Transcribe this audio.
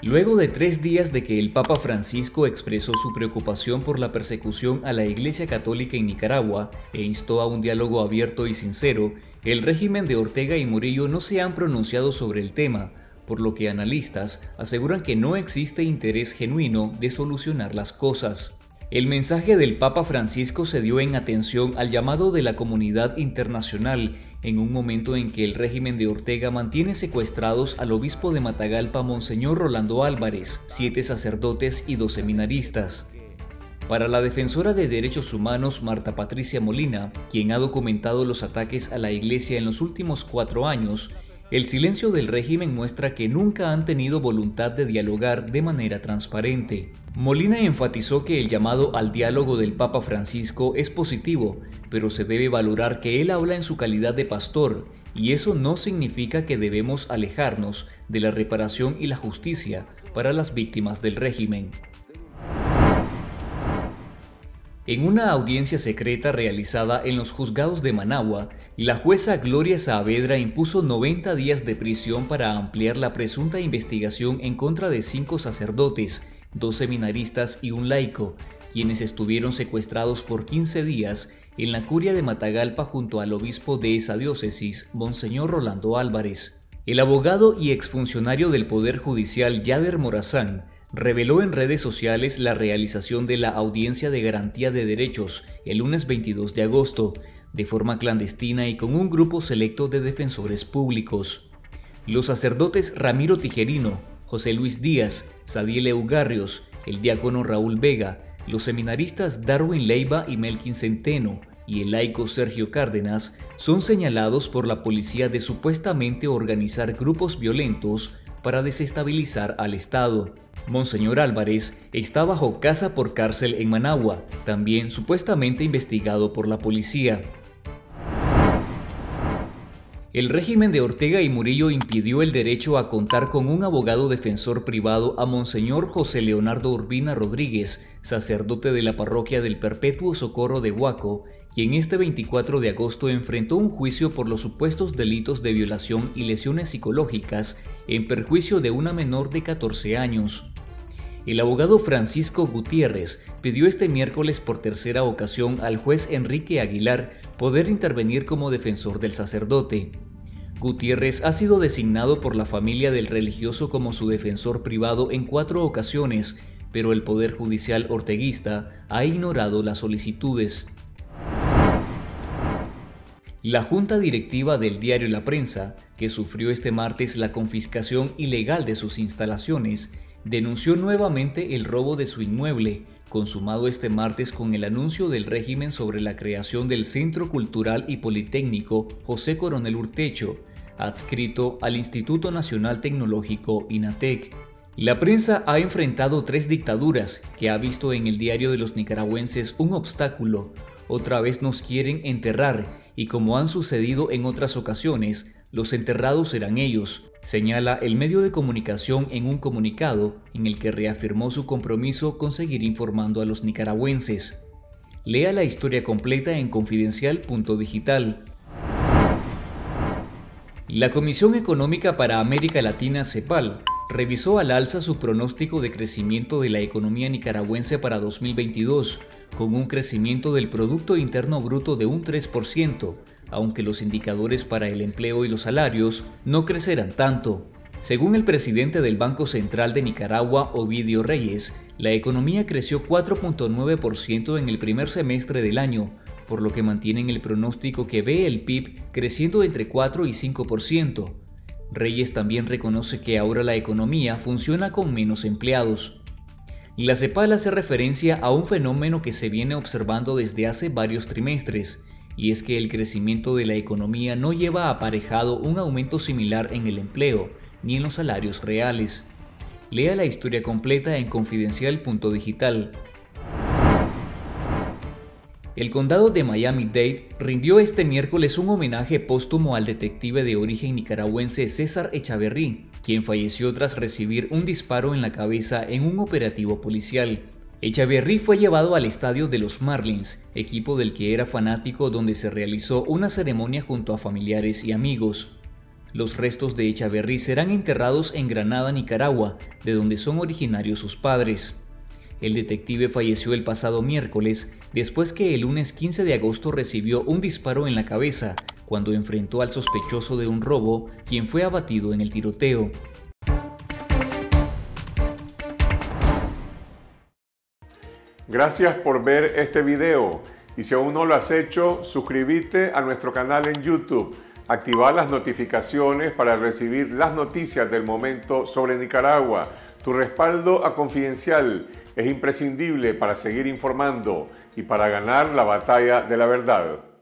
Luego de 3 días de que el Papa Francisco expresó su preocupación por la persecución a la Iglesia Católica en Nicaragua e instó a un diálogo abierto y sincero, el régimen de Ortega y Murillo no se han pronunciado sobre el tema, por lo que analistas aseguran que no existe interés genuino de solucionar las cosas. El mensaje del Papa Francisco se dio en atención al llamado de la comunidad internacional en un momento en que el régimen de Ortega mantiene secuestrados al obispo de Matagalpa, Monseñor Rolando Álvarez, 7 sacerdotes y 2 seminaristas. Para la defensora de derechos humanos Marta Patricia Molina, quien ha documentado los ataques a la iglesia en los últimos 4 años, el silencio del régimen muestra que nunca han tenido voluntad de dialogar de manera transparente. Molina enfatizó que el llamado al diálogo del Papa Francisco es positivo, pero se debe valorar que él habla en su calidad de pastor, y eso no significa que debemos alejarnos de la reparación y la justicia para las víctimas del régimen. En una audiencia secreta realizada en los juzgados de Managua, la jueza Gloria Saavedra impuso 90 días de prisión para ampliar la presunta investigación en contra de 5 sacerdotes, 2 seminaristas y un laico, quienes estuvieron secuestrados por 15 días en la curia de Matagalpa junto al obispo de esa diócesis, Monseñor Rolando Álvarez. El abogado y exfuncionario del Poder Judicial Yader Morazán reveló en redes sociales la realización de la audiencia de garantía de derechos el lunes 22 de agosto, de forma clandestina y con un grupo selecto de defensores públicos. Los sacerdotes Ramiro Tijerino, José Luis Díaz, Sadiel Eugarrios, el diácono Raúl Vega, los seminaristas Darwin Leiva y Melkin Centeno y el laico Sergio Cárdenas son señalados por la policía de supuestamente organizar grupos violentos para desestabilizar al Estado. Monseñor Álvarez está bajo casa por cárcel en Managua, también supuestamente investigado por la policía. El régimen de Ortega y Murillo impidió el derecho a contar con un abogado defensor privado a Monseñor José Leonardo Urbina Rodríguez, sacerdote de la parroquia del Perpetuo Socorro de Huaco, quien este 24 de agosto enfrentó un juicio por los supuestos delitos de violación y lesiones psicológicas en perjuicio de una menor de 14 años. El abogado Francisco Gutiérrez pidió este miércoles por tercera ocasión al juez Enrique Aguilar poder intervenir como defensor del sacerdote. Gutiérrez ha sido designado por la familia del religioso como su defensor privado en 4 ocasiones, pero el Poder Judicial orteguista ha ignorado las solicitudes. La junta directiva del diario La Prensa, que sufrió este martes la confiscación ilegal de sus instalaciones, denunció nuevamente el robo de su inmueble, consumado este martes con el anuncio del régimen sobre la creación del Centro Cultural y Politécnico José Coronel Urtecho, adscrito al Instituto Nacional Tecnológico INATEC. La prensa ha enfrentado 3 dictaduras que ha visto en el diario de los nicaragüenses un obstáculo. Otra vez nos quieren enterrar y, como han sucedido en otras ocasiones, los enterrados serán ellos, señala el medio de comunicación en un comunicado en el que reafirmó su compromiso con seguir informando a los nicaragüenses. Lea la historia completa en confidencial.digital. La Comisión Económica para América Latina, CEPAL, revisó al alza su pronóstico de crecimiento de la economía nicaragüense para 2022, con un crecimiento del Producto Interno Bruto de un 3%, aunque los indicadores para el empleo y los salarios no crecerán tanto. Según el presidente del Banco Central de Nicaragua, Ovidio Reyes, la economía creció 4.9% en el primer semestre del año, por lo que mantienen el pronóstico que ve el PIB creciendo entre 4 y 5%. Reyes también reconoce que ahora la economía funciona con menos empleados. La CEPAL hace referencia a un fenómeno que se viene observando desde hace varios trimestres, y es que el crecimiento de la economía no lleva aparejado un aumento similar en el empleo ni en los salarios reales. Lea la historia completa en confidencial.digital. El condado de Miami-Dade rindió este miércoles un homenaje póstumo al detective de origen nicaragüense César Echaverrí, quien falleció tras recibir un disparo en la cabeza en un operativo policial. Echaverrí fue llevado al estadio de los Marlins, equipo del que era fanático, donde se realizó una ceremonia junto a familiares y amigos. Los restos de Echaverri serán enterrados en Granada, Nicaragua, de donde son originarios sus padres. El detective falleció el pasado miércoles, después que el lunes 15 de agosto recibió un disparo en la cabeza, cuando enfrentó al sospechoso de un robo, quien fue abatido en el tiroteo. Gracias por ver este video y si aún no lo has hecho, suscríbete a nuestro canal en YouTube, activar las notificaciones para recibir las noticias del momento sobre Nicaragua. Tu respaldo a Confidencial es imprescindible para seguir informando y para ganar la batalla de la verdad.